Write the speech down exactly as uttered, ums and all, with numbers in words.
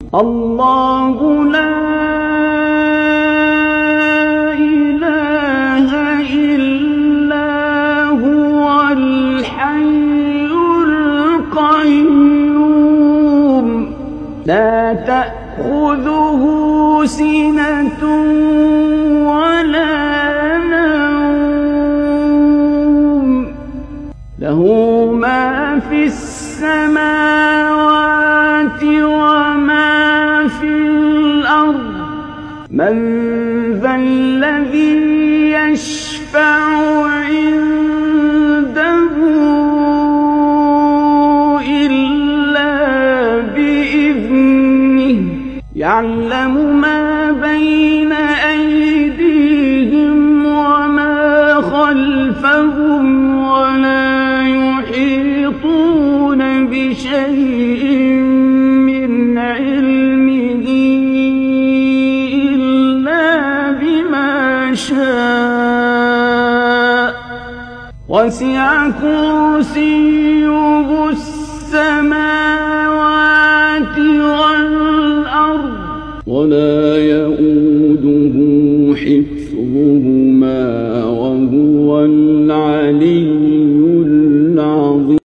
الله لا إله إلا هو الحي القيوم لا تأخذه سنة ولا نوم له ما في السماوات وما في الأرض من ذا الذي يشفع عنده إلا بإذنه يعلم ما بين أيديهم وما خلفهم ولا يحيطون بشيء من علمه إلا بما شاء وسع كرسيه السماوات والأرض ولا يئوده حفظهما